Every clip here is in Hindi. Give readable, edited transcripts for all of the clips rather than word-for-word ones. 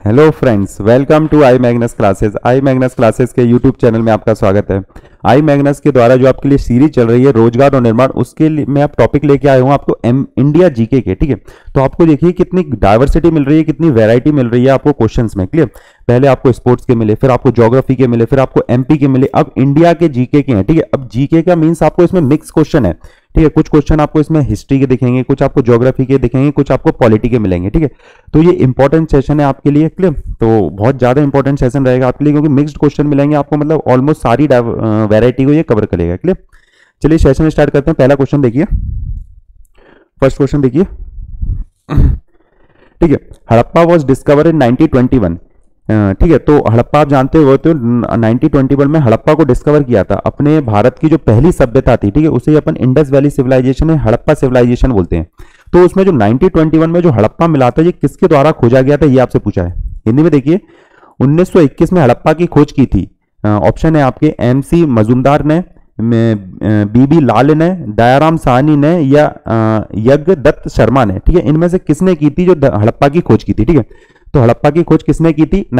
Hello friends, welcome to I Magnus classes. I Magnus classes के यूट्यूब चैनल में आपका स्वागत है। आई मैग्नस के द्वारा जो आपके लिए सीरीज चल रही है रोजगार और निर्माण, उसके लिए मैं आप टॉपिक लेके आया हूँ आपको इंडिया जीके के। ठीक है, तो आपको देखिए कितनी डाइवर्सिटी मिल रही है, कितनी वैरायटी मिल रही है आपको क्वेश्चंस में। क्लियर, पहले आपको स्पोर्ट्स के मिले, फिर आपको ज्योग्राफी के मिले, फिर आपको एमपी के मिले, अब इंडिया के जीके के हैं। ठीक है, अब जीके का मीन्स आपको इसमें मिक्स क्वेश्चन है। ठीक है, कुछ क्वेश्चन आपको इसमें हिस्ट्री के दिखेंगे, कुछ आपको ज्योग्राफी के दिखेंगे, कुछ आपको पॉलिटी के मिलेंगे। ठीक है, तो ये इंपॉर्टेंट सेशन है आपके लिए। क्लियर, तो बहुत ज्यादा इंपॉर्टेंट सेशन रहेगा आपके लिए, क्योंकि मिक्स्ड क्वेश्चन मिलेंगे आपको, मतलब ऑलमोस्ट सारी वैरायटी को ये कवर करेगा। क्लियर, चलिए सेशन स्टार्ट करते हैं। पहला क्वेश्चन देखिए, फर्स्ट क्वेश्चन देखिए। ठीक है, हड़प्पा वॉज डिस्कवर इन 1921। ठीक है, तो हड़प्पा आप जानते हो तो 1921 में हड़प्पा को डिस्कवर किया था। अपने भारत की जो पहली सभ्यता थी, ठीक है, उसे अपन इंडस वैली सिविलाइजेशन है, हड़प्पा सिविलाइजेशन बोलते हैं। तो उसमें जो 1921 में जो हड़प्पा मिला था, ये किसके द्वारा खोजा गया था, ये आपसे पूछा है। हिंदी में देखिए, 1921 में हड़प्पा की खोज की थी। ऑप्शन है आपके एमसी मजूमदार ने, बीबी लाल ने, दयाराम साहनी ने, या यज्ञ दत्त शर्मा ने। ठीक है, इनमें से किसने की थी जो हड़प्पा की खोज की थी। ठीक है, तो हड़प्पा की खोज किसने की थी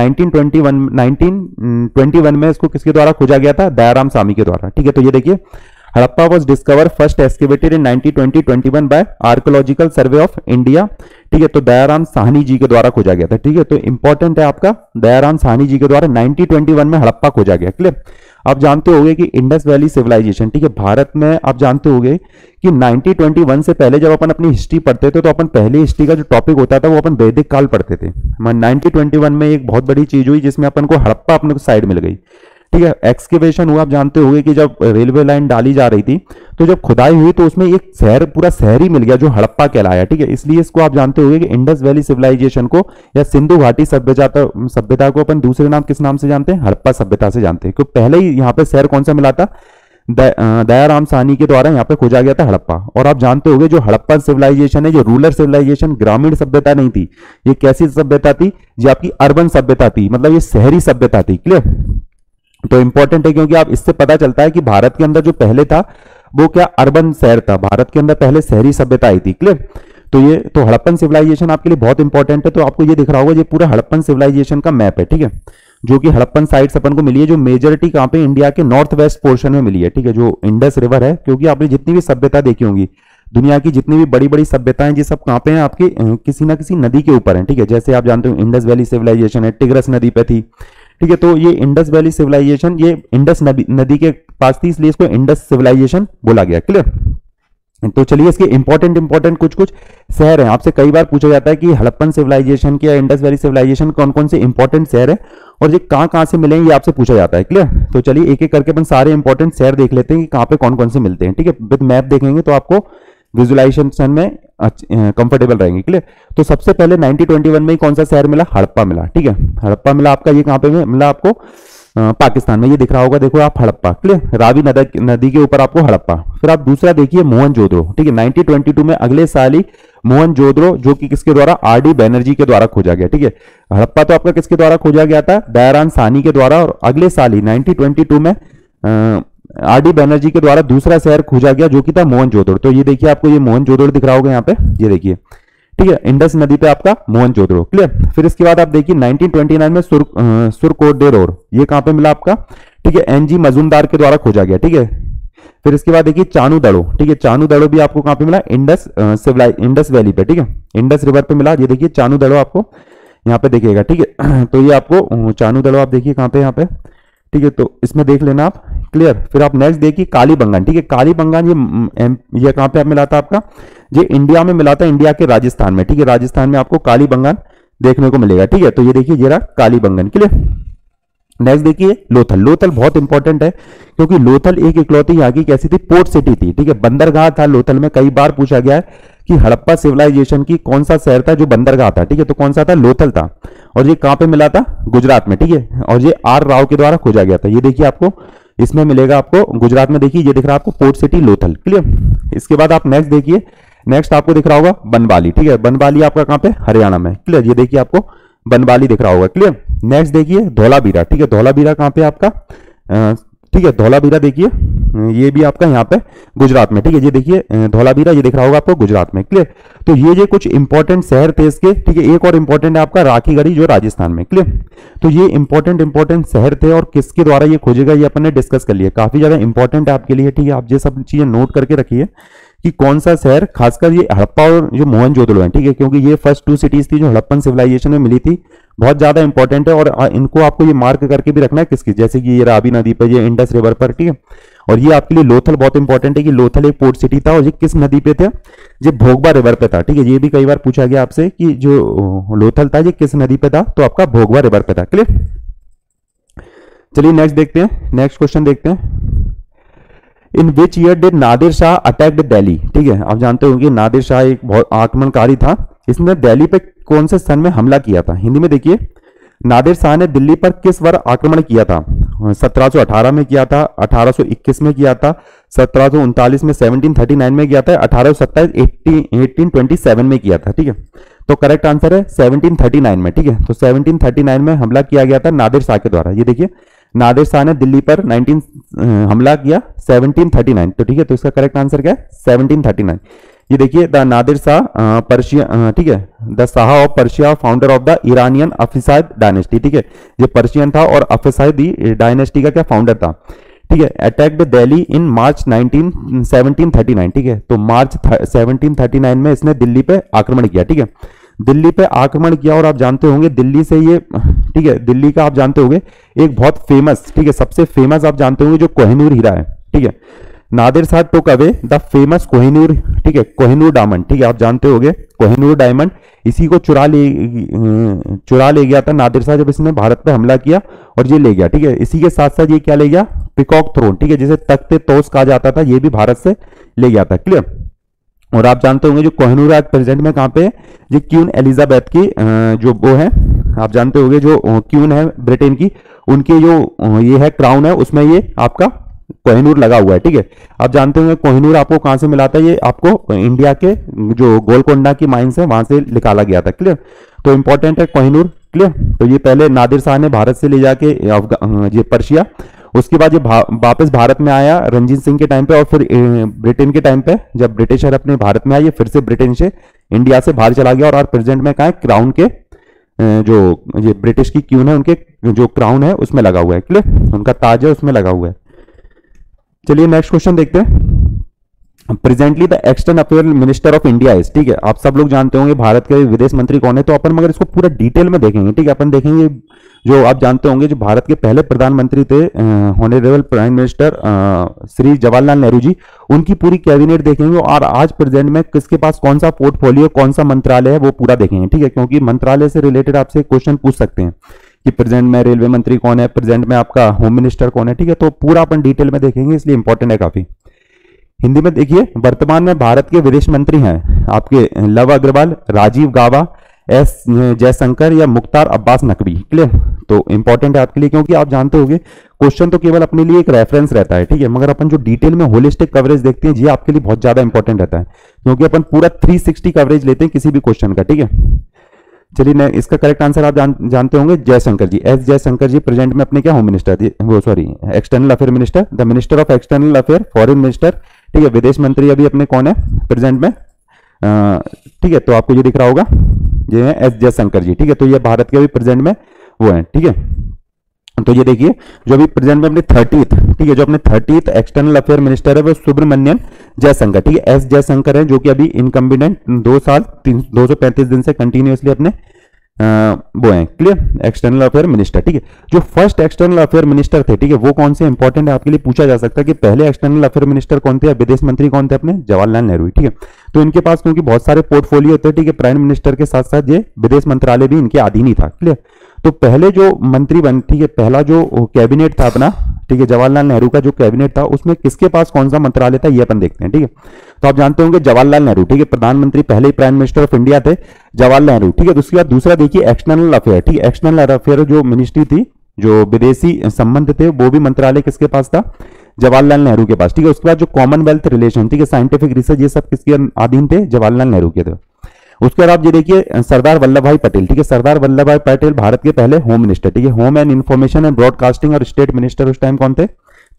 1921 में, इसको किसके द्वारा खोजा गया था, दयाराम सामी के द्वारा। ठीक है, तो ये देखिए, Harappa was discover first excavated in 1921 by archaeological survey of India. ठीक है, तो दयाराम साहनी जी के द्वारा खोजा गया था। ठीक है, तो इंपॉर्टेंट है आपका, दयाराम साहनी जी के द्वारा 1921 में हड़प्पा खोजा गया। क्लियर, आप जानते होंगे कि इंडस वैली सिविलाइजेशन, ठीक है, भारत में आप जानते होंगे कि 1921 से पहले जब अपन अपनी हिस्ट्री पढ़ते थे, तो अपन पहले हिस्ट्री का जो टॉपिक होता था वो अपन वैदिक काल पढ़ते थे। 1921 में एक बहुत बड़ी चीज हुई जिसमें अपन को हड़प्पा अपने को साइड मिल गई। ठीक है, एक्सकेवेशन हुआ। आप जानते होंगे कि जब रेलवे लाइन डाली जा रही थी, तो जब खुदाई हुई तो उसमें एक शहर, पूरा शहर ही मिल गया जो हड़प्पा कहलाया। ठीक है, इसलिए इसको आप जानते होंगे कि इंडस वैली सिविलाइजेशन को या सिंधु घाटी सभ्यता को अपन दूसरे नाम किस नाम से जानते हैं, हड़प्पा सभ्यता से जानते हैं। क्योंकि पहले ही यहाँ पे शहर कौन सा मिला था, दयाराम साहनी के द्वारा यहाँ पे खोजा गया था हड़प्पा। और आप जानते होंगे जो हड़प्पा सिविलाइजेशन है, जो रूरल सिविलाइजेशन, ग्रामीण सभ्यता नहीं थी, ये कैसी सभ्यता थी, ये आपकी अर्बन सभ्यता थी, मतलब ये शहरी सभ्यता थी। क्लियर, तो इंपॉर्टेंट है क्योंकि आप इससे पता चलता है कि भारत के अंदर जो पहले था वो क्या अर्बन शहर था, भारत के अंदर पहले शहरी सभ्यता आई थी। क्लियर, तो ये तो हड़प्पन सिविलाइजेशन आपके लिए बहुत इंपॉर्टेंट है। तो आपको ये दिख रहा होगा, ये पूरा हड़प्पन सिविलाइजेशन का मैप है। ठीक है, जो कि हड़प्पन साइट्स अपन को मिली है, जो मेजोरिटी कहां पे, इंडिया के नॉर्थ वेस्ट पोर्शन में मिली है। ठीक है, जो इंडस रिवर है, क्योंकि आपने जितनी भी सभ्यता देखी होंगी दुनिया की, जितनी भी बड़ी बड़ी सभ्यताएं, ये सब कहां पे हैं आपके, किसी ना किसी नदी के ऊपर है। ठीक है, जैसे आप जानते हो इंडस वैली सिविलाइजेशन है, टिग्रस नदी पे थी। ठीक है, तो ये इंडस वैली सिविलाइजेशन ये इंडस नदी के पास थी, इसलिए इसको इंडस सिविलाइजेशन बोला गया। क्लियर, तो चलिए इसके इंपॉर्टेंट कुछ शहर हैं। आपसे कई बार पूछा जाता है कि हड़प्पन सिविलाइजेशन के या इंडस वैली सिविलाइजेशन कौन कौन से इंपॉर्टेंट शहर है और ये कहां से मिले, ये आपसे पूछा जाता है। क्लियर, तो चलिए एक एक करके अपन सारे इंपॉर्टेंट शहर देख लेते हैं कि कहां पे कौन कौन से मिलते हैं। ठीक है, विद मैप देखेंगे तो आपको विजुअलाइजेशन में कंफर्टेबल रहेंगे। क्लियर, तो सबसे पहले 1921 में ही कौन सा शहर मिला, हड़प्पा मिला। ठीक है, हड़प्पा मिला आपका, ये कहां पे मिला आपको, पाकिस्तान में। ये दिख रहा होगा, देखो आप हड़प्पा। क्लियर, रावी नदी के ऊपर आपको हड़प्पा। फिर आप दूसरा देखिए मोहनजोदड़ो। ठीक है, 1922 में अगले साल ही मोहनजोदड़ो, जो कि किसके द्वारा, आरडी बैनर्जी के द्वारा खोजा गया। ठीक है, हड़प्पा तो आपका किसके द्वारा खोजा गया था, दयाराम साहनी के द्वारा, और अगले साल ही 1922 में आरडी बैनर्जी के द्वारा दूसरा शहर खोजा गया, जो कि था मोहनजोदड़ो। तो ये देखिए आपको ये मोहनजोदड़ो दिख रहा होगा यहाँ पे, ये देखिए। ठीक है, इंडस नदी पे आपका मोहनजोदड़ो। क्लियर, फिर इसके बाद आप देखिए 1929 में सुरकोडेरोर, ये कहां पे मिला आपका, ठीक है, एनजी मजूमदार के द्वारा खोजा गया। ठीक है, फिर इसके बाद देखिए चानूदड़ो। ठीक है, चानूदड़ो भी आपको कहां पे मिला, इंडस वैली पे। ठीक है, इंडस रिवर पे मिला। ये देखिए चानूदड़ो आपको यहाँ पे देखिएगा। ठीक है, तो ये आपको चानूदड़ो आप देखिए कहां पे, यहाँ पे। ठीक है, तो इसमें देख लेना आप। क्लियर, फिर आप नेक्स्ट देखिए कालीबंगन। ठीक है, कालीबंगन ये कहां पे आप मिला था आपका, ये इंडिया में मिला था, इंडिया के राजस्थान में। ठीक है, राजस्थान में आपको कालीबंगन देखने को मिलेगा। ठीक है, तो ये देखिए ये रहा कालीबंगन। क्लियर, नेक्स्ट देखिए लोथल। लोथल बहुत इंपॉर्टेंट है क्योंकि लोथल एक इकलौती यहाँ की कैसी थी, पोर्ट सिटी थी। ठीक है, बंदरगाह था लोथल में। कई बार पूछा गया है कि हड़प्पा सिविलाइजेशन की कौन सा शहर था जो बंदरगाह था। ठीक है, तो कौन सा था, लोथल था। और ये कहां पे मिला था, गुजरात में। ठीक है, और ये आर राव के द्वारा खोजा गया था। ये देखिए आपको इसमें मिलेगा, आपको गुजरात में देखिए, ये दिख रहा है आपको पोर्ट सिटी लोथल। क्लियर, इसके बाद आप नेक्स्ट देखिए, नेक्स्ट आपको दिख रहा होगा बनवाली। ठीक है, बनवाली आपका कहां पे, हरियाणा में। क्लियर, ये देखिए आपको बनवाली दिख रहा होगा। क्लियर, नेक्स्ट देखिए धौलावीरा। ठीक है, धौलावीरा कहां पे आपका, ठीक है। धौलावीरा देखिए ये भी आपका यहाँ पे गुजरात में, ठीक है। ये देखिए धौलावीरा, ये दिख रहा होगा आपको गुजरात में, क्लियर। तो ये कुछ इंपॉर्टेंट शहर थे इसके, ठीक है। एक और इंपॉर्टेंट है आपका राखीगढ़ी जो राजस्थान में, क्लियर। तो ये इंपॉर्टेंट शहर थे और किसके द्वारा ये खोजेगा ये अपन ने डिस्कस कर लिया, काफी ज्यादा इंपॉर्टेंट है आपके लिए, ठीक है। आप ये सब चीजें नोट करके रखिए कि कौन सा शहर, खासकर ये हड़प्पा और जो मोहनजोदड़ो है, ठीक है, क्योंकि ये फर्स्ट 2 सिटीज थी जो हड़प्पन सिविलाइजेशन में मिली थी, बहुत ज्यादा इंपॉर्टेंट है। और इनको आपको ये मार्क करके भी रखना है किसकी, जैसे कि ये रावी नदी पर, ये इंडस रिवर पर, ठीक है। और ये आपके लिए लोथल बहुत इंपॉर्टेंट है कि लोथल एक पोर्ट सिटी था और ये किस नदी पे था, ये भोगवा रिवर पे था, ठीक है। ये भी कई बार पूछा गया आपसे कि जो लोथल था ये किस नदी पे था, तो आपका भोगवा रिवर पे था, क्लियर। चलिए नेक्स्ट देखते हैं, नेक्स्ट क्वेश्चन देखते हैं। In which year did Nadir Shah attacked Delhi, ठीक है। आप जानते होंगे नादिर शाह एक बहुत आक्रमणकारी था, इसने दिल्ली पे कौन से सन में हमला किया था। हिंदी में देखिए, नादिर शाह ने दिल्ली पर किस वर्ष आक्रमण किया था। 1718 में किया था, 1821 में किया था, 1739 में, 1739 में किया था, 1827 1827 में किया था, ठीक है। तो करेक्ट आंसर है 1739 में, ठीक है। तो 1739 में हमला किया गया था नादिर शाह के द्वारा। ये देखिए नादिर शाह ने दिल्ली पर हमला किया 1739, तो ठीक है। तो इसका करेक्ट आंसर क्या है 1739। ये देखिए द नादिर शाह पर्शिया, ठीक है, the Shah of Persia, founder of the Iranian Afsharid dynasty, ठीक है। ये पर्शियन था और अफसाइदी डायनेस्टी का क्या फाउंडर था, ठीक है। अटैक्ड दिल्ली इन मार्च 1739, ठीक है। तो मार्च 1739 में इसने दिल्ली पे आक्रमण किया, ठीक है। दिल्ली पे आक्रमण किया और आप जानते होंगे दिल्ली से ये, ठीक है, दिल्ली का आप जानते होंगे एक बहुत फेमस, ठीक है, सबसे फेमस आप जानते होंगे जो कोहिनूर हीरा है, ठीक है। Nadir Shah took away the famous Kohinoor, ठीक है, कोहिनूर डायमंड, ठीक है। आप जानते होंगे कोहिनूर डायमंड, इसी को चुरा ले गया था नादिर शाह जब इसने भारत पे हमला किया और ये ले गया, ठीक है। इसी के साथ साथ ये क्या ले गया, पिकॉक थ्रोन, ठीक है, जिसे तख्ते तोस कहा जाता था, ये भी भारत से ले गया था, क्लियर। और आप जानते होंगे जो कोहिनूर आज प्रेजेंट में कहां पे है, ये क्वीन एलिजाबेथ की जो वो है, आप जानते होंगे जो क्वीन है ब्रिटेन की, उनके जो ये है क्राउन है उसमें ये आपका कोहिनूर लगा हुआ है, ठीक है। आप जानते होंगे कोहिनूर आपको कहां से मिला था, ये आपको इंडिया के जो गोलकोंडा की माइंस है वहां से निकाला गया था, क्लियर। तो इंपॉर्टेंट है कोहिनूर, क्लियर। तो ये पहले नादिर शाह ने भारत से ले जाके ये पर्शिया, उसके बाद ये वापस भारत में आया रंजीत सिंह के टाइम पे, और फिर ब्रिटेन के टाइम पे जब ब्रिटिशर अपने भारत में आए, ये फिर से ब्रिटेन से इंडिया से बाहर चला गया और आज प्रेजेंट में कहा है क्राउन के जो ये ब्रिटिश की क्वीन है उनके जो क्राउन है उसमें लगा हुआ है, क्लियर, उनका ताज है उसमें लगा हुआ है। चलिए नेक्स्ट क्वेश्चन देखते हैं। Presently the external affair minister of India is, ठीक है। आप सब लोग जानते होंगे भारत के विदेश मंत्री कौन है, तो अपन मगर इसको पूरा डिटेल में देखेंगे, ठीक है। अपन देखेंगे जो आप जानते होंगे जो भारत के पहले प्रधानमंत्री थे honourable prime minister Shri Jawaharlal Nehru ji, उनकी पूरी कैबिनेट देखेंगे और आज प्रेजेंट में किसके पास कौन सा पोर्टफोलियो, कौन सा मंत्रालय है वो पूरा देखेंगे, ठीक है। क्योंकि मंत्रालय से रिलेटेड आपसे क्वेश्चन पूछ सकते हैं कि प्रेजेंट में रेलवे मंत्री कौन है, प्रेजेंट में आपका होम मिनिस्टर कौन है, ठीक है। तो पूरा अपन डिटेल में देखेंगे, इसलिए इंपॉर्टेंट है काफी। हिंदी में देखिए, वर्तमान में भारत के विदेश मंत्री हैं आपके लव अग्रवाल, राजीव गाबा, एस जयशंकर या मुख्तार अब्बास नकवी, क्लियर। तो इंपॉर्टेंट है आपके लिए, क्योंकि आप जानते होंगे क्वेश्चन तो केवल अपने लिए एक रेफरेंस रहता है, ठीक है, मगर अपन जो डिटेल में होलिस्टिक कवरेज देखते हैं ये आपके लिए बहुत ज्यादा इंपॉर्टेंट रहता है, क्योंकि अपन पूरा 360 कवरेज लेते हैं किसी भी क्वेश्चन का, ठीक है। चलिए इसका करेक्ट आंसर आप जानते होंगे जयशंकर जी, एस जयशंकर जी प्रेजेंट में अपने क्या होम मिनिस्टर, वो sorry external affair minister, the minister of external affair, foreign minister, ठीक है। विदेश मंत्री अभी अपने कौन है प्रेजेंट में, ठीक है। तो आपको ये दिख रहा होगा, ये है एस जयशंकर जी, ठीक है। तो ये भारत के अभी प्रेजेंट में वो है, ठीक है। तो ये देखिए जो अभी प्रेजेंट में अपने 30th, ठीक है, जो अपने 30th एक्सटर्नल अफेयर मिनिस्टर है वो सुब्रमण्यम जयशंकर, ठीक है, एस जयशंकर है, जो कि अभी इनकम्बिडेंट 2 साल 235 दिन से कंटिन्यूअसली अपने वो हैं, क्लियर, एक्सटर्नल अफेयर मिनिस्टर, ठीक है। जो फर्स्ट एक्सटर्नल अफेयर मिनिस्टर थे, ठीक है, वो कौन से इंपॉर्टेंट है आपके लिए पूछा जा सकता है कि पहले एक्सटर्नल अफेयर मिनिस्टर कौन थे, विदेश मंत्री कौन थे अपने, जवाहरलाल नेहरू, ठीक है। तो इनके पास क्योंकि बहुत सारे पोर्टफोलियो होते हैं, ठीक है, प्राइम मिनिस्टर के साथ साथ ये विदेश मंत्रालय भी इनके अधीन ही था, क्लियर। तो पहले जो मंत्री बन, ठीक है, पहला जो कैबिनेट था अपना, ठीक है, जवाहरलाल नेहरू का जो कैबिनेट था उसमें किसके पास कौन सा मंत्रालय था ये अपन देखते हैं, ठीक है। तो आप जानते होंगे जवाहरलाल नेहरू, ठीक है, प्रधानमंत्री पहले ही प्राइम मिनिस्टर ऑफ इंडिया थे जवाहरलाल नेहरू, ठीक है। उसके बाद दूसरा देखिए एक्सटर्नल अफेयर, ठीक है, एक्सटर्नल अफेयर जो मिनिस्ट्री थी, जो विदेशी संबंध थे, वो भी मंत्रालय किसके पास था, जवाहरलाल नेहरू के पास, ठीक है। उसके बाद जो कॉमनवेल्थ रिलेशन, ठीक है, साइंटिफिक रिसर्च, ये सब किसके अधीन थे, जवाहरलाल नेहरू के थे। उसके बाद आप ये देखिए सरदार वल्लभ भाई पटेल, ठीक है, सरदार वल्लभ भाई पटेल भारत के पहले होम मिनिस्टर, ठीक है, home and information and broadcasting और स्टेट मिनिस्टर उस टाइम कौन थे,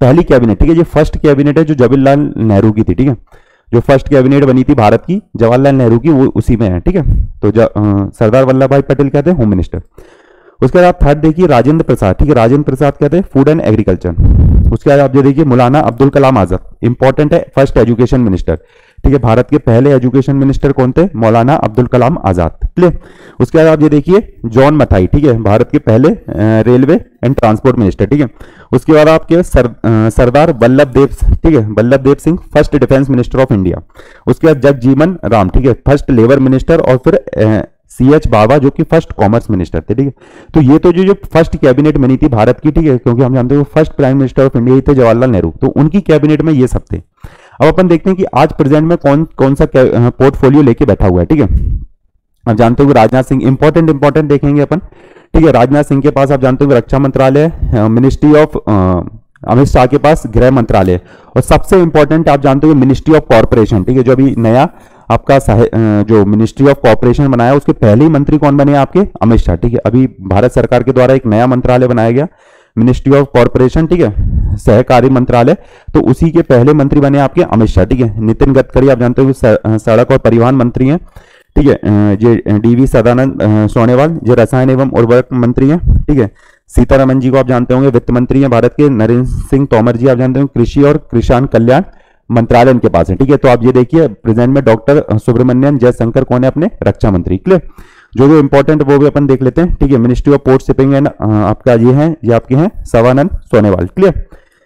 पहली कैबिनेट, ठीक है, ये फर्स्ट कैबिनेट है जो जवाहरलाल नेहरू की थी, ठीक है, जो फर्स्ट कैबिनेट बनी थी भारत की जवाहरलाल नेहरू की, वो उसी में है, ठीक है। तो सरदार वल्लभ भाई पटेल कहते हैं होम मिनिस्टर। उसके बाद आप थर्ड देखिए राजेंद्र प्रसाद, ठीक है, राजेंद्र प्रसाद कहते हैं फूड एंड एग्रीकल्चर। उसके बाद आप ये देखिए मौलाना अब्दुल कलाम आजाद, इंपॉर्टेंट है, फर्स्ट एजुकेशन मिनिस्टर, ठीक है, भारत के पहले एजुकेशन मिनिस्टर कौन थे, मौलाना अब्दुल कलाम आजाद, क्लियर। उसके बाद आप ये देखिए जॉन मथाई, ठीक है, भारत के पहले रेलवे एंड ट्रांसपोर्ट मिनिस्टर, ठीक है। उसके बाद आपके सरदार वल्लभ देव, ठीक है, Vallabh Dev Singh, first defence minister of India. उसके बाद जगजीवन राम, ठीक है, फर्स्ट लेबर मिनिस्टर, और फिर CH बाबा जो कि फर्स्ट कॉमर्स मिनिस्टर थे, ठीक है। तो ये तो जो फर्स्ट कैबिनेट बनी थी भारत की, ठीक है, क्योंकि हम जानते हैं first prime minister of India ही थे जवाहरलाल नेहरू, तो उनकी कैबिनेट में ये सब थे। अब अपन देखते हैं कि आज प्रेजेंट में कौन कौन सा पोर्टफोलियो लेके बैठा हुआ है, ठीक है। आप जानते हो कि राजनाथ सिंह, इंपॉर्टेंट देखेंगे अपन, ठीक है, राजनाथ सिंह के पास आप जानते हो रक्षा मंत्रालय, मिनिस्ट्री ऑफ, अमित शाह के पास गृह मंत्रालय, और सबसे इंपॉर्टेंट आप जानते हो मिनिस्ट्री ऑफ कॉर्पोरेशन, ठीक है, जो अभी नया आपका जो मिनिस्ट्री ऑफ कॉर्पोरेशन बनाया उसके पहले ही मंत्री कौन बने आपके, अमित शाह, ठीक है। अभी भारत सरकार के द्वारा एक नया मंत्रालय बनाया गया मिनिस्ट्री ऑफ कॉर्पोरेशन, ठीक है, सहकारी मंत्रालय, तो उसी के पहले मंत्री बने आपके अमित शाह, ठीक है। नितिन गडकरी आप जानते हो सड़क और परिवहन मंत्री हैं, ठीक है, ये DV सदानंद सोनेवाल जो रसायन एवं उर्वरक मंत्री हैं, ठीक है। सीतारमन जी को आप जानते होंगे वित्त मंत्री हैं भारत के। नरेंद्र सिंह तोमर जी आप जानते होंगे कृषि और किसान कल्याण मंत्रालय उनके पास है, ठीक है। तो आप ये देखिए प्रेजेंट में डॉक्टर सुब्रमण्यम जयशंकर कौन है अपने रक्षा मंत्री, क्लियर। जो जो इंपॉर्टेंट वो भी अपन देख लेते हैं, ठीक है। Ministry of port shipping and आपका ये है, ये आपके हैं सर्बानंद सोनोवाल, क्लियर।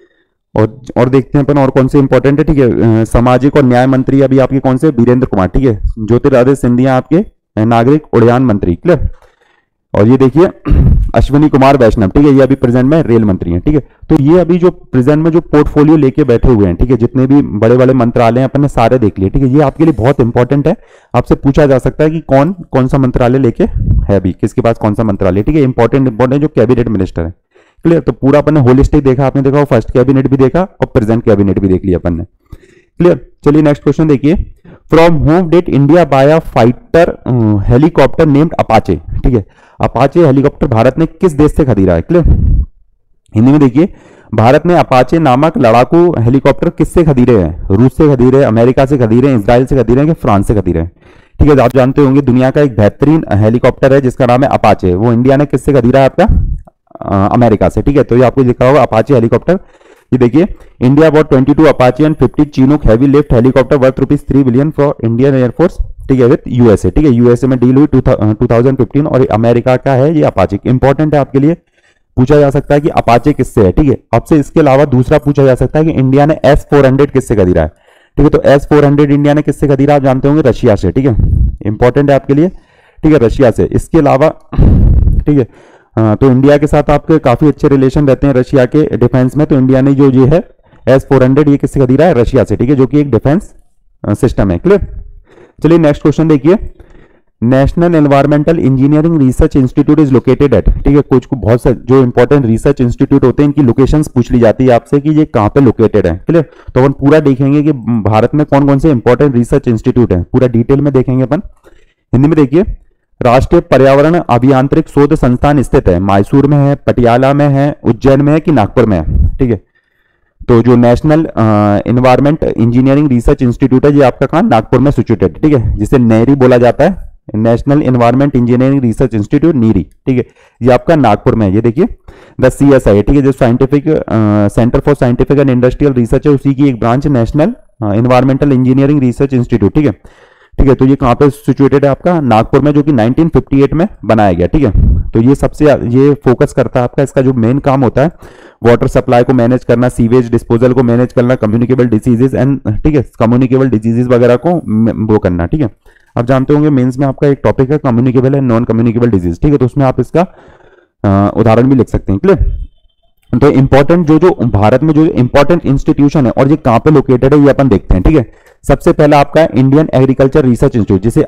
और देखते हैं अपन और कौन से इंपॉर्टेंट है, ठीक है। सामाजिक और न्याय मंत्री अभी आपके कौन से, वीरेंद्र कुमार, ठीक है। ज्योतिरादित्य सिंधिया आपके नागरिक उड्डयन मंत्री, क्लियर। और ये देखिए अश्विनी कुमार वैष्णव, ठीक है, ये अभी प्रेजेंट में रेल मंत्री हैं, ठीक है। तो ये अभी जो प्रेजेंट में जो पोर्टफोलियो लेके बैठे हुए हैं, ठीक है, जितने भी बड़े बड़े मंत्रालय हैं अपन ने सारे देख लिए, ठीक है। ये आपके लिए बहुत इंपॉर्टेंट है, आपसे पूछा जा सकता है कि कौन कौन सा मंत्रालय लेके है अभी, किसके पास कौन सा मंत्रालय, ठीक है। इंपॉर्टेंट जो कैबिनेट मिनिस्टर है, क्लियर। तो पूरा अपन ने होलिस्टिक देखा, आपने देखा फर्स्ट कैबिनेट भी देखा और प्रेजेंट कैबिनेट भी देख लिया अपन ने, क्लियर। चलिए नेक्स्ट क्वेश्चन देखिए, from whom did India buy a fighter helicopter named Apache, ठीक है। अपाचे हेलीकॉप्टर भारत ने किस देश से खरीदा है, क्लियर। हिंदी में देखिए, भारत ने अपाचे नामक लड़ाकू हेलीकॉप्टर किससे खरीदे हैं, रूस से खरीदे, अमेरिका से खरीदे, इजराइल से खरीदे, फ्रांस से खरीदे, ठीक है। आप जानते होंगे दुनिया का एक बेहतरीन हेलीकॉप्टर है जिसका नाम है अपाचे, वो इंडिया ने किससे खरीदा है आपका, अमेरिका से, ठीक है। तो ये आपको लिखा होगा अपाचे हेलीकॉप्टर। ये देखिए India bought 22 Apache and 50 Chinook heavy lift helicopter worth ₹3 billion for Indian air force, ठीक है, विद यूएसए, ठीक है। यूएसए में डील हुई 2015 और अमेरिका का है ये अपाचे। इंपॉर्टेंट है आपके लिए, पूछा जा सकता है कि अपाचे किससे है, ठीक है। आपसे इसके अलावा दूसरा पूछा जा सकता है कि इंडिया ने S-400 किससे खरीदा है, ठीक है। तो S-400 इंडिया ने किससे खरीदा आप जानते होंगे, रशिया से, ठीक है। इंपॉर्टेंट है आपके लिए, ठीक है, रशिया से। इसके अलावा, ठीक है, तो इंडिया के साथ आपके काफी अच्छे रिलेशन रहते हैं रशिया के डिफेंस में, तो इंडिया ने जो ये है S-400 ये किससे खरीदा है, रशिया से, ठीक है, जो कि एक डिफेंस सिस्टम है, क्लियर। चलिए नेक्स्ट क्वेश्चन देखिए, national environmental engineering research institute is located at, ठीक है। कुछ को बहुत से जो इंपॉर्टेंट रिसर्च इंस्टीट्यूट होते हैं इनकी लोकेशंस पूछ ली जाती है आपसे कि ये कहां पे लोकेटेड है, क्लियर। तो अपन पूरा देखेंगे कि भारत में कौन कौन से इंपॉर्टेंट रिसर्च इंस्टीट्यूट है, पूरा डिटेल में देखेंगे अपन। हिंदी में देखिए, राष्ट्रीय पर्यावरण अभियांत्रिक शोध संस्थान स्थित है, मैसूर में है, पटियाला में है, उज्जैन में है कि नागपुर में है, ठीक है। तो जो national environment engineering research institute है ये आपका कहां, नागपुर में सिचुएटेड, ठीक है, जिसे नेरी बोला जाता है, national environment engineering research institute NEERI, ठीक है, ये आपका नागपुर में है। ये देखिए द CSI, ठीक है, जो scientific centre for scientific and industrial research है उसी की एक branch national environmental engineering research institute, ठीक है, ठीक है। तो ये कहां पे सिचुएटेड है आपका, नागपुर में, जो कि 1958 में बनाया गया, ठीक है। तो ये सबसे ये फोकस करता है आपका, इसका जो मेन काम होता है वाटर सप्लाई को मैनेज करना, सीवेज डिस्पोजल को मैनेज करना, कम्युनिकेबल डिजीजेज एंड, ठीक है, कम्युनिकेबल डिजीजेज वगैरह को वो करना, ठीक है। आप जानते होंगे मेंस में आपका एक टॉपिक है communicable and non communicable disease, ठीक है। तो उसमें आप इसका उदाहरण भी लिख सकते हैं, क्लियर। तो इंपॉर्टेंट जो भारत में जो इंपॉर्टेंट इंस्टीट्यूशन है और ये कहां पे लोकेटेड है ये अपन देखते हैं, ठीक है। सबसे पहला आपका इंडियन एग्रीकल्चर रिसर्च इंस्टीट्यूट, जिसे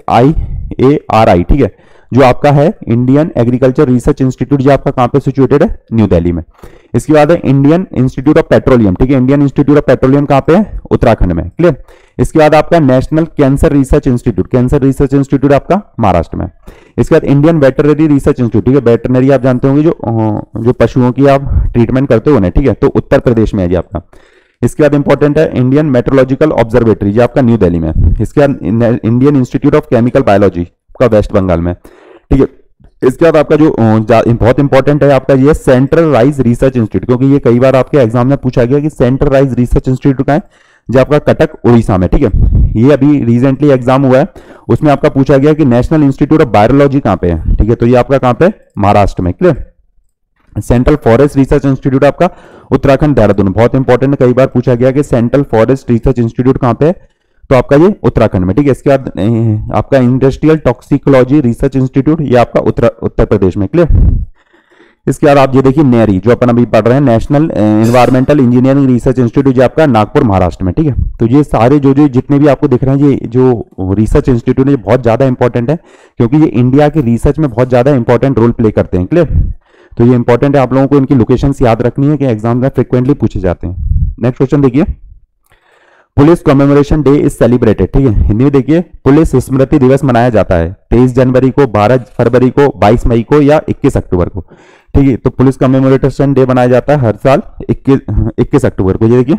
IARI, ठीक है, जो आपका है इंडियन एग्रीकल्चर रिसर्च इंस्टीट्यूट, जो आपका कहां पे सिचुएटेड है, न्यू दिल्ली में। इसके बाद है इंडियन इंस्टीट्यूट ऑफ पेट्रोलियम, ठीक है, इंडियन इंस्टीट्यूट ऑफ पेट्रोलियम कहां पे है, उत्तराखंड में, क्लियर। इसके बाद आपका नेशनल कैंसर रिसर्च इंस्टीट्यूट आपका महाराष्ट्र में। इसके बाद इंडियन वेटरनरी रिसर्च इंस्टीट्यूट है, वेटरनरी आप जानते होंगे जो पशुओं की आप ट्रीटमेंट करते हो उन्हें, ठीक है, तो उत्तर प्रदेश में है जी आपका। इसके बाद इंपॉर्टेंट है इंडियन मेट्रोलॉजिकल ऑब्जर्वेटरी जो आपका न्यू दिल्ली में। इसके बाद Indian institute of chemical biology का वेस्ट बंगाल में, ठीक है। इसके बाद आपका जो बहुत इंपॉर्टेंट है आपका ये सेंट्रलाइज रिसर्च इंस्टीट्यूट, क्योंकि ये कई बार आपके एग्जाम में पूछा गया कि सेंट्रलाइज रिसर्च इंस्टीट्यूट का है जो आपका कटक उड़ीसा में, ठीक है। ये अभी रिसेंटली एग्जाम हुआ है, उसमें आपका पूछा गया कि नेशनल इंस्टीट्यूट ऑफ बायोलॉजी कहां पे है, ठीक है, तो ये आपका कहां पे, महाराष्ट्र में, clear. Central forest research institute आपका उत्तराखंड देहरादून, बहुत इंपॉर्टेंट, कई बार पूछा गया कि सेंट्रल फॉरेस्ट रिसर्च इंस्टीट्यूट कहां पे है, तो आपका ये उत्तराखंड में, ठीक है। इसके बाद आपका इंडस्ट्रियल टॉक्सिकोलॉजी रिसर्च इंस्टीट्यूट ये आपका उत्तर प्रदेश में, क्लियर। इसके बाद आप ये देखिए नेरी जो अपन अभी पढ़ रहे हैं, national environmental engineering research institute जो आपका नागपुर महाराष्ट्र में, ठीक है। तो ये सारे जो जितने भी आपको दिख रहे हैं ये जो रिसर्च इंस्टीट्यूट है ये बहुत ज्यादा इंपॉर्टेंट है, क्योंकि ये इंडिया के रिसर्च में बहुत ज्यादा इंपॉर्टेंट रोल प्ले करते हैं, क्लियर। तो ये इंपॉर्टेंट है, आप लोगों को इनकी लोकेशन याद रखनी है कि एग्जाम में फ्रिक्वेंटली पूछे जाते हैं। नेक्स्ट क्वेश्चन देखिए, police commemoration day is celebrated, ठीक है, हिंदी में देखिए पुलिस स्मृति दिवस मनाया जाता है 23 जनवरी को, 12 फरवरी को, 22 मई को या 21 अक्टूबर को, ठीक है। तो पुलिस कमेमोरेशन डे मनाया जाता है हर साल 21 अक्टूबर को। ये देखिए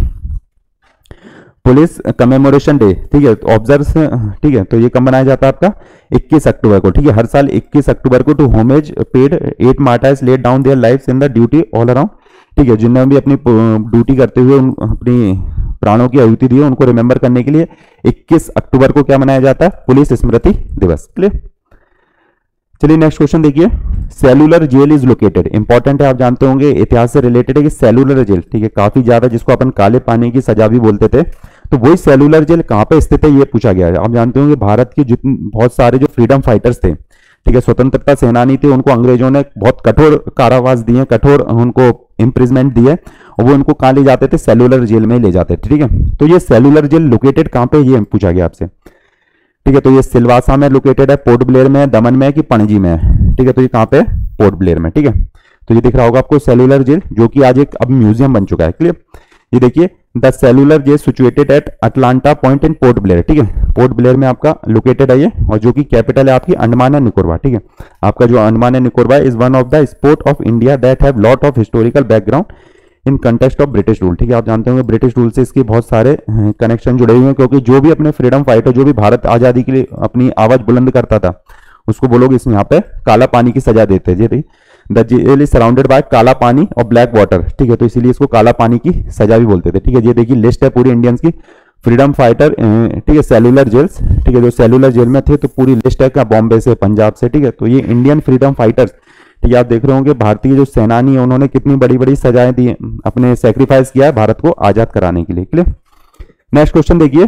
पुलिस कमेमोरेशन डे, ठीक है, ऑब्जर्व, ठीक है, तो ये कब मनाया जाता है आपका 21 अक्टूबर को, ठीक है, हर साल 21 अक्टूबर को, to homage paid 8 martyrs laid down their lives in the duty all around, ठीक है, जिन्होंने भी अपनी ड्यूटी करते हुए अपनी प्राणों की आहुति दी है उनको रिमेंबर करने के लिए 21 अक्टूबर को क्या मनाया जाता है, पुलिस स्मृति दिवस, क्लियर। चलिए नेक्स्ट क्वेश्चन देखिए, cellular jail is located, important है, आप जानते होंगे इतिहास से रिलेटेड है कि सेलुलर जेल, ठीक है, काफी ज्यादा जिसको अपन काले पानी की सजा भी बोलते थे, तो वही सेलुलर जेल कहां पे स्थित है ये पूछा गया है। आप जानते होंगे भारत के जितने बहुत सारे जो फ्रीडम फाइटर्स थे, ठीक है, स्वतंत्रता सेनानी थे, उनको अंग्रेजों ने बहुत कठोर कारावास दिए, कठोर उनको इंप्रिजमेंट दिए, और वो उनको कहां ले जाते थे, सेलुलर जेल में ले जाते थे, ठीक है। तो ये सेलुलर जेल लोकेटेड कहां पे ये पूछा गया आपसे, ठीक है। तो ये सिलवासा में लोकेटेड है, पोर्ट ब्लेयर में, दमन में कि पणजी में है, ठीक है। तो ये कहां पे, पोर्ट ब्लेयर में, ठीक है। तो ये दिख रहा होगा आपको सेलुलर जेल, जो कि आज एक अब म्यूजियम बन चुका है, क्लियर। ये देखिए the cellular jail situated at Atlanta Point in Port Blair, ठीक है, पोर्ट ब्लेयर में आपका लोकेटेड है ये, और जो कि कैपिटल है आपकी अंडमान एंड निकोबार, ठीक है। आपका जो Andaman and Nicobar is one of the spot of India that have lot of historical background in context of British rule, ठीक है। आप जानते होंगे ब्रिटिश रूल से इसके बहुत सारे कनेक्शन जुड़े हुए हैं, क्योंकि जो भी अपने फ्रीडम फाइटर, जो भी भारत आजादी के लिए अपनी आवाज बुलंद करता था, उसको वो लोग इस यहाँ पे काला पानी की सजा देते हैं। The jail is surrounded by Kala Pani और ब्लैक वाटर, ठीक है, तो इसीलिए इसको काला पानी की सजा भी बोलते थे, ठीक है। ये देखिए लिस्ट है पूरी इंडियंस की, फ्रीडम फाइटर, ठीक है, सेलुलर जेल्स, ठीक है, जो सेलुलर जेल में थे, तो पूरी लिस्ट है बॉम्बे से, पंजाब से, ठीक है। तो ये इंडियन फ्रीडम फाइटर्स, ठीक है, आप देख रहे होंगे भारतीय जो सेनानी है उन्होंने कितनी बड़ी बड़ी सजाएं दी, अपने सेक्रीफाइस किया है भारत को आजाद कराने के लिए, क्लियर। नेक्स्ट क्वेश्चन देखिए,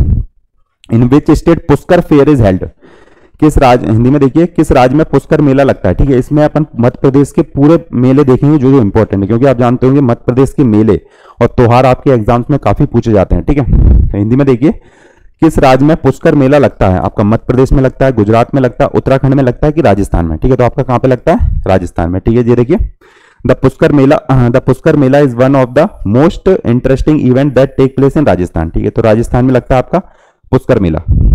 in which state Pushkar fair is held, किस राज्य, हिंदी में देखिए किस राज्य में पुष्कर मेला लगता है, ठीक है। इसमें अपन मध्य प्रदेश के पूरे मेले देखेंगे जो जो इंपॉर्टेंट है, क्योंकि आप जानते होंगे मध्य प्रदेश के मेले और त्योहार आपके एग्जाम्स में काफी पूछे जाते हैं, ठीक है। तो हिंदी में देखिए किस राज्य में पुष्कर मेला लगता है, आपका मध्य प्रदेश में लगता है, गुजरात में लगता है, उत्तराखंड में लगता है कि राजस्थान में, ठीक है। तो आपका कहां पे लगता है, राजस्थान में, ठीक है। ये देखिए the Pushkar Mela is one of the most interesting event that take place in Rajasthan, ठीक है। तो राजस्थान में लगता है आपका पुष्कर मेला,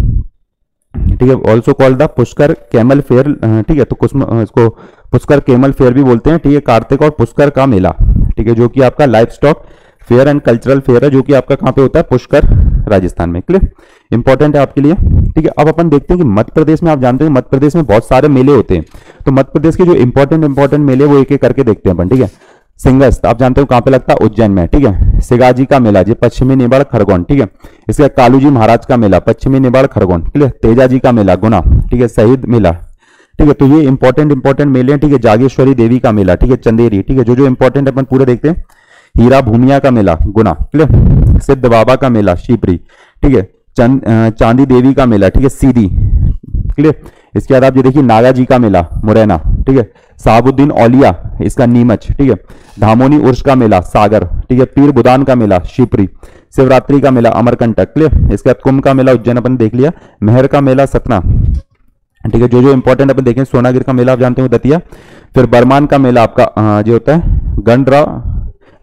ठीक है, also called the Pushkar camel fair, ठीक है। तो इसको पुष्कर कैमल फेयर भी बोलते हैं, ठीक है। कार्तिक और पुष्कर का मेला, ठीक है, जो कि आपका livestock fair and cultural fair है, जो कि आपका कहां पे होता है, पुष्कर राजस्थान में, क्लियर, इंपॉर्टेंट है आपके लिए, ठीक है। अब अपन देखते हैं कि मध्य प्रदेश में, आप जानते हैं मध्य प्रदेश में बहुत सारे मेले होते हैं, तो मध्य प्रदेश के जो इंपॉर्टेंट मेले वो एक एक करके देखते हैं अपन, ठीक है। सिंगस्त आप जानते हो कहां पे लगता है, उज्जैन में, ठीक है। सिगाजी का मेला जी पश्चिमी निबाड़ खरगोन, ठीक है। इसके कालूजी महाराज का मेला पश्चिमी निबाड़ खरगोन, क्लियर। तेजाजी का मेला गुना, ठीक है, शहीद मेला, ठीक है। तो ये इंपॉर्टेंट मेले हैं, ठीक है। जागेश्वरी देवी का मेला, ठीक है, चंदेरी, ठीक है, जो जो इंपॉर्टेंट अपन पूरे देखते हैं। हीरा भूमिया का मेला गुना, क्लियर। सिद्ध बाबा का मेला शिवपुरी, ठीक है। चांदी देवी का मेला, ठीक है, सीधी, क्लियर। इसके बाद आप ये देखिए नागा जी का मेला मुरैना, ठीक है। साहबुद्दीन औलिया इसका नीमच, ठीक है। धामोनी उर्स का मेला सागर, ठीक है। पीर बुदान का मेला शिवपुरी। शिवरात्रि का मेला अमरकंटक, क्लियर। इसके बाद कुंभ का मेला उज्जैन अपन देख लिया। मेहर का मेला सतना, ठीक है, जो जो इंपॉर्टेंट अपन देखें। सोनागिर का मेला आप जानते हो दतिया। फिर बरमान का मेला आपका जो होता है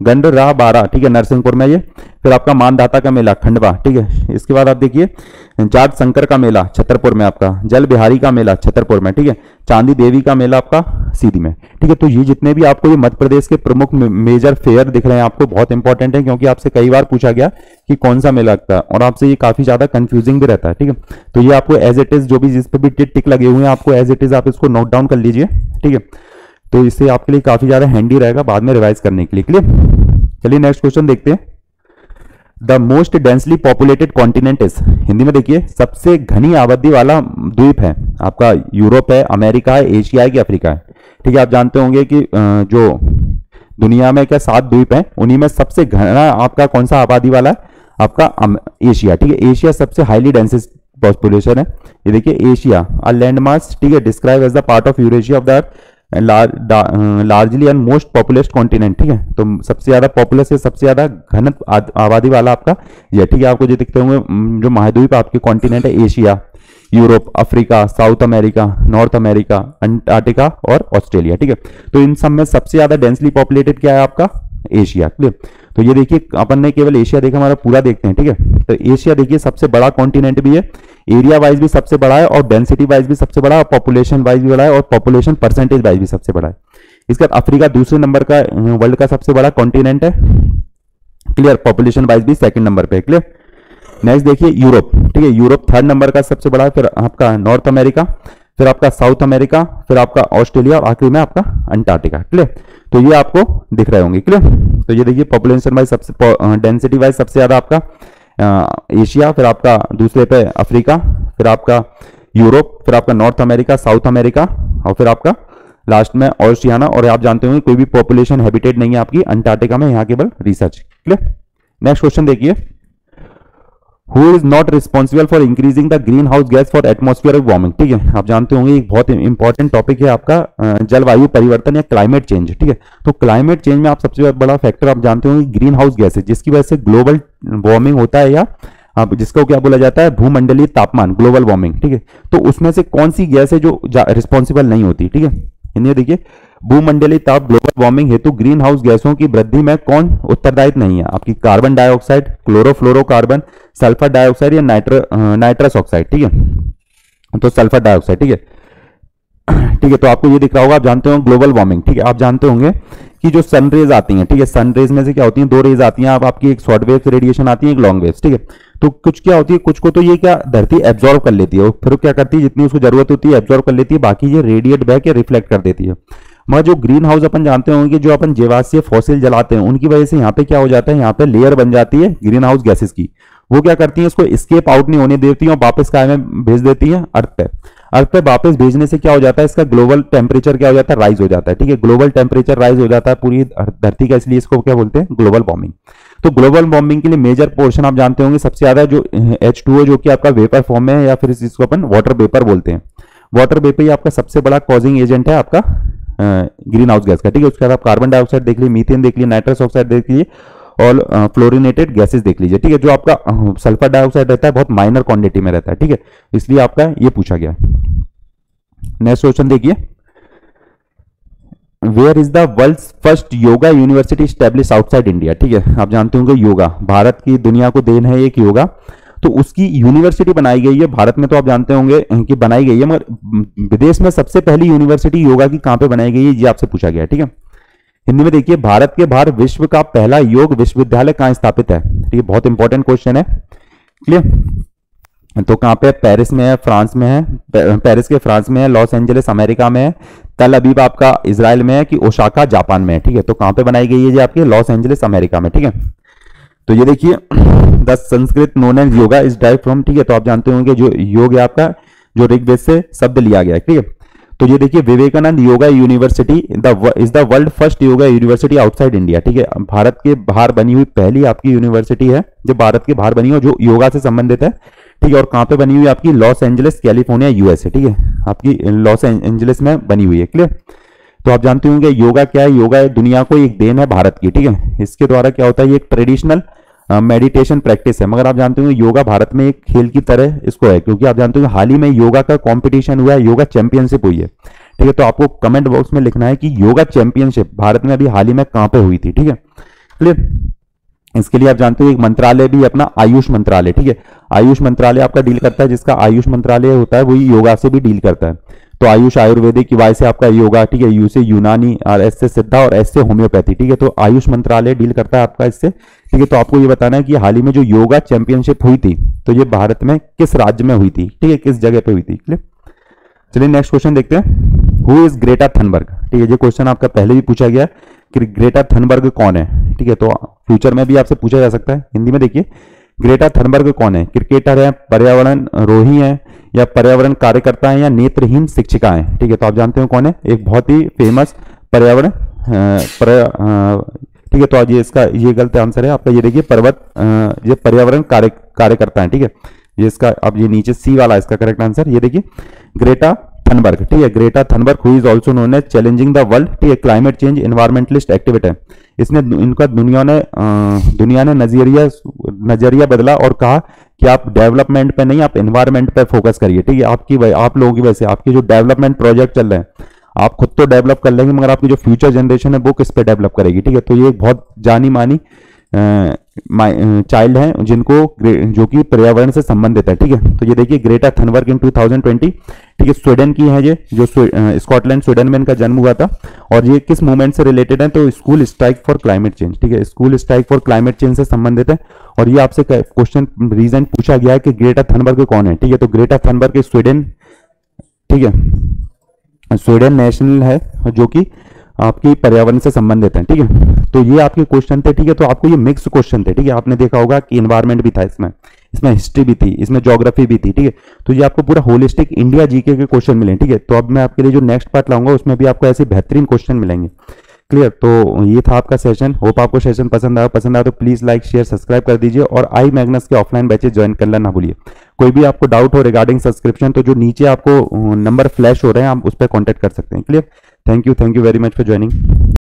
गंडराह बारा, ठीक है, नरसिंहपुर में ये। फिर आपका मानदाता का मेला खंडवा, ठीक है। इसके बाद आप देखिए जाट शंकर का मेला छतरपुर में आपका, जल बिहारी का मेला छतरपुर में, ठीक है, चांदी देवी का मेला आपका सीधी में, ठीक है। तो ये जितने भी आपको ये मध्य प्रदेश के प्रमुख मेजर फेयर दिख रहे हैं आपको, बहुत इंपॉर्टेंट है, क्योंकि आपसे कई बार पूछा गया कि कौन सा मेला लगता है, और आपसे ये काफी ज्यादा कंफ्यूजिंग भी रहता है, ठीक है। तो ये आपको एज इट इज, जो भी जिस पे भी टिक लगे हुए हैं आपको एज इट इज आप इसको नोट डाउन कर लीजिए, ठीक है। तो इससे आपके लिए काफी ज्यादा हैंडी रहेगा बाद में रिवाइज करने के लिए, क्लियर। चलिए नेक्स्ट क्वेश्चन देखते हैं। The most densely populated continent is, Hindi में देखिए सबसे घनी आबादी वाला द्वीप है आपका यूरोप है, अमेरिका है, एशिया है कि अफ्रीका है, ठीक है। आप जानते होंगे कि जो दुनिया में क्या 7 द्वीप हैं, उन्हीं में सबसे घना आपका कौन सा आबादी वाला है, आपका एशिया, ठीक है। एशिया सबसे हाईली डेंसिस्ट पॉपुलेशन है, ये देखिए एशिया, अ लैंड मास, ठीक है, describe as the part of Eurasia of the largely and most populous continent, ठीक है। तो सबसे ज्यादा पॉपुलस है, सबसे ज्यादा घन आबादी वाला आपका ये, ठीक है। आपको जो दिखते होंगे जो महाद्वीप आपके कॉन्टिनेंट है, Asia, Europe, Africa, South America, North America, Antarctica और ऑस्ट्रेलिया, ठीक है। तो इन सब में सबसे ज्यादा डेंसली पॉपुलेटेड क्या है आपका, एशिया, क्लियर। तो ये देखिए अपन ने केवल एशिया देखा, हमारा पूरा देखते हैं, ठीक है। तो एशिया देखिए सबसे बड़ा कॉन्टिनेंट भी है, एरिया वाइज भी सबसे बड़ा है, और डेंसिटी वाइज भी सबसे बड़ा है, और पॉपुलेशन वाइज भी बड़ा है, और पॉपुलेशन परसेंटेज वाइज भी सबसे बड़ा है। इसके बाद अफ्रीका दूसरे नंबर का वर्ल्ड का सबसे बड़ा कॉन्टिनेंट है, क्लियर, पॉपुलेशन वाइज भी सेकंड नंबर पे, क्लियर। नेक्स्ट देखिए यूरोप, ठीक है, यूरोप थर्ड नंबर का सबसे बड़ा है, फिर आपका नॉर्थ अमेरिका, फिर आपका साउथ अमेरिका, फिर आपका ऑस्ट्रेलिया, और आखिरी में आपका अंटार्कटिका, क्लियर। तो ये आपको दिख रहे होंगे, क्लियर। तो ये देखिए पॉपुलेशन वाइज सबसे, डेंसिटी वाइज सबसे ज्यादा आपका एशिया, फिर आपका दूसरे पे अफ्रीका, फिर आपका यूरोप, फिर आपका नॉर्थ अमेरिका, साउथ अमेरिका, और फिर आपका लास्ट में ऑस्ट्रियाना। और आप जानते होंगे कोई भी पॉपुलेशन हैबिटेट नहीं है आपकी अंटार्कटिका में, यहाँ केवल रिसर्च, क्लियर। नेक्स्ट क्वेश्चन देखिए, who is not responsible for increasing the greenhouse gas for atmospheric warming, ठीक है। आप जानते होंगे एक बहुत इंपॉर्टेंट टॉपिक है आपका जलवायु परिवर्तन या क्लाइमेट चेंज, ठीक है। तो क्लाइमेट चेंज में आप सबसे बड़ा फैक्टर आप जानते होंगे ग्रीन हाउस गैस है, जिसकी वजह से ग्लोबल वार्मिंग होता है, या आप जिसको क्या बोला जाता है भूमंडलीय तापमान, ग्लोबल वार्मिंग, ठीक है। तो उसमें से कौन सी गैस है जो रिस्पॉन्सिबल नहीं होती, ठीक है। इन्हें देखिए भूमंडलीय ताप ग्लोबल वार्मिंग हेतु ग्रीन हाउस गैसों की वृद्धि में कौन उत्तरदायित्व नहीं है, आपकी carbon dioxide, chlorofluorocarbon, sulphur dioxide या नाइट्रस ऑक्साइड, ठीक है। तो सल्फर डाइऑक्साइड, ठीक है, ठीक है। तो आपको ये दिख रहा होगा, आप जानते हो ग्लोबल वार्मिंग, ठीक है। आप जानते होंगे कि जो सन रेज आती हैं, ठीक है, सन रेज में से क्या होती हैं, 2 रेज आती हैं, आपकी एक शॉर्ट वेव रेडिएशन आती है, एक लॉन्ग वेव, ठीक है। तो कुछ क्या होती है, कुछ को तो ये क्या धरती एब्जॉर्व कर लेती है, फिर क्या करती है जितनी उसको जरूरत होती है एब्जॉर्व कर लेती है, बाकी ये रेडिएट बैक या रिफ्लेक्ट कर देती है। मगर जो ग्रीन हाउस अपन जानते होंगे, जो अपन जीवाश्म फॉसिल जलाते हैं, उनकी वजह से यहाँ पे क्या हो जाता है, यहाँ पे लेयर बन जाती है ग्रीन हाउस गैसेस की, वो क्या करती है इसको एस्केप आउट नहीं होने देती है और वापस काय में भेज देती है, अर्थ पे। अर्थ पे वापस भेजने से क्या हो जाता है, इसका ग्लोबल टेम्परेचर क्या हो जाता है, राइज हो जाता है, ठीक है। ग्लोबल टेम्परेचर राइज हो जाता है पूरी धरती का, इसलिए इसको क्या बोलते हैं, ग्लोबल वार्मिंग। तो ग्लोबल वार्मिंग के लिए मेजर पोर्शन आप जानते होंगे सबसे ज्यादा जो H2O जो कि आपका वेपर फॉर्म में है, या फिर इसको अपन वाटर वेपर बोलते हैं। वाटर वेपर ही आपका सबसे बड़ा कॉजिंग एजेंट है आपका ग्रीन हाउस गैस का, ठीक है। उसके बाद आप कार्बन डाइऑक्साइड देख लीजिए, मीथेन देख लीजिए, नाइट्रस ऑक्साइड देख लीजिए, और फ्लोरिनेटेड गैसेस देख लीजिए, ठीक है। जो आपका सल्फर डाइऑक्साइड रहता है बहुत माइनर क्वांटिटी में रहता है, ठीक है, इसलिए आपका ये पूछा गया। नेक्स्ट क्वेश्चन देखिए, where is the world first yoga university establish outside India, ठीक है। आप जानते होंगे योगा भारत की दुनिया को देन है एक योगा, तो उसकी यूनिवर्सिटी बनाई गई है भारत में, तो आप जानते होंगे कि बनाई गई है, मगर विदेश में सबसे पहली यूनिवर्सिटी योगा की कहां पे बनाई गई है, ये आपसे पूछा गया, ठीक है। हिंदी में देखिए, भारत के बाहर विश्व का पहला योग विश्वविद्यालय कहां स्थापित है, ठीक है, बहुत इंपॉर्टेंट क्वेश्चन है, क्लियर। तो कहां पे, पेरिस में है, फ्रांस में है, पेरिस के फ्रांस में है, लॉस एंजलिस अमेरिका में है, तल अबीब आपका इजराइल में है, कि ओसाका जापान में है, ठीक है। तो कहां पे बनाई गई है ये आपके, लॉस एंजलिस अमेरिका में, ठीक है। तो ये देखिए the Sanskrit known as yoga is dive from, ठीक है। तो आप जानते होंगे जो योग है आपका जो ऋग्वेद से शब्द लिया गया है, ठीक है। तो ये देखिए Vivekananda yoga university is the world first yoga university outside India, ठीक है। भारत के बाहर बनी हुई पहली आपकी यूनिवर्सिटी है जो भारत के बाहर बनी हो, जो योगा से संबंधित है, ठीक है। और कहां पे बनी हुई है आपकी, लॉस एंजलिस कैलिफोर्निया यूएसए, ठीक है, आपकी लॉस एंजलिस में बनी हुई है, क्लियर। तो आप जानते होंगे योगा क्या है, योगा दुनिया को एक देन है भारत की, ठीक है। इसके द्वारा क्या होता है, ये एक ट्रेडिशनल मेडिटेशन प्रैक्टिस है, मगर आप जानते होंगे योगा भारत में एक खेल की तरह इसको है, क्योंकि आप जानते होंगे हाल ही में योगा का कंपटीशन हुआ है, योगा चैंपियनशिप हुई है, ठीक है। तो आपको कमेंट बॉक्स में लिखना है कि योगा चैंपियनशिप भारत में अभी हाल ही में कहां पे हुई थी, ठीक है। क्लियर। इसके लिए आप जानते हो एक मंत्रालय भी अपना आयुष मंत्रालय, ठीक है, आयुष मंत्रालय आपका डील करता है, जिसका आयुष मंत्रालय होता है वही योगा से भी डील करता है। तो आयुष आयुर्वेदिक, वाई से आपका योगा, ठीक है, यू से यूनानी, और एस से सिद्धा, और एस से होम्योपैथी, ठीक है। तो आयुष मंत्रालय डील करता है आपका इससे, ठीक है। तो आपको ये बताना है कि हाल ही में जो योगा चैंपियनशिप हुई थी तो ये भारत में किस राज्य में हुई थी, ठीक है, किस जगह पे हुई थी, क्लियर। चलिए नेक्स्ट क्वेश्चन देखते हैं। हु इज ग्रेटा थनबर्ग, ठीक है, ये क्वेश्चन आपका पहले भी पूछा गया कि ग्रेटा थनबर्ग कौन है, ठीक है। तो फ्यूचर में भी आपसे पूछा जा सकता है। हिंदी में देखिए, ग्रेटा थनबर्ग कौन है? क्रिकेटर है, पर्यावरण रोही है, या पर्यावरण कार्यकर्ता है, या नेत्रहीन शिक्षिका है, ठीक है। तो आप जानते हो कौन है, एक बहुत ही फेमस पर्यावरण ठीक है। तो आज ये इसका ये गलत आंसर है आपका, ये देखिए ये पर्यावरण कार्यकर्ता है, ठीक है। ये इसका अब ये नीचे सी वाला इसका करेक्ट आंसर, ये देखिए ग्रेटा थनबर्ग, ठीक है। Greta Thunberg who is also known as challenging the world, ठीक है, क्लाइमेट चेंज एनवायरमेंटलिस्ट एक्टिविस्ट है। इसने इनका दुनिया ने नजरिया बदला और कहा कि आप डेवलपमेंट पे नहीं, आप एनवायरमेंट पे फोकस करिए, ठीक है। आप लोगों की वजह से आपके जो डेवलपमेंट प्रोजेक्ट चल रहे हैं, आप खुद तो डेवलप कर लेंगे मगर आपकी जो फ्यूचर जनरेशन है वो किस पे डेवलप करेगी, ठीक है। तो ये एक बहुत जानी मानी चाइल्ड है जो कि पर्यावरण से संबंधित है, ठीक है। तो ये देखिए ग्रेटा थनबर्ग इन 2020, ठीक है, स्वीडन की है ये, जो स्कॉटलैंड स्वीडन में इनका जन्म हुआ था। और ये किस मूवमेंट से रिलेटेड है? तो school strike for climate change, ठीक है, school strike for climate change से संबंधित है। और ये आपसे क्वेश्चन रीजन पूछा गया है कि ग्रेटा थनबर्ग कौन है, ठीक है। तो ग्रेटा थनबर्ग स्वीडन, ठीक है, स्वीडन नेशनल है जो कि आपकी पर्यावरण से संबंधित है, ठीक है। तो ये आपके क्वेश्चन थे, ठीक है। तो आपको ये मिक्स क्वेश्चन थे, ठीक है। आपने देखा होगा कि एनवायरनमेंट भी था इसमें हिस्ट्री भी थी, इसमें ज्योग्राफी भी थी, ठीक है। तो ये आपको पूरा होलिस्टिक इंडिया जीके के क्वेश्चन मिले, ठीक है। तो अब मैं आपके लिए जो नेक्स्ट पार्ट लाऊंगा उसमें भी आपको ऐसे बेहतरीन क्वेश्चन मिलेंगे, क्लियर। तो ये था आपका सेशन, होप आपको सेशन पसंद आया तो प्लीज लाइक शेयर सब्सक्राइब कर दीजिए, और आई मैग्नस के ऑफलाइन बैचेस ज्वाइन करना ना भूलिए। कोई भी आपको डाउट हो रिगार्डिंग सब्सक्रिप्शन तो जो नीचे आपको नंबर फ्लैश हो रहे हैं आप उस पर कॉन्टेक्ट कर सकते हैं, clear. Thank you very much for joining.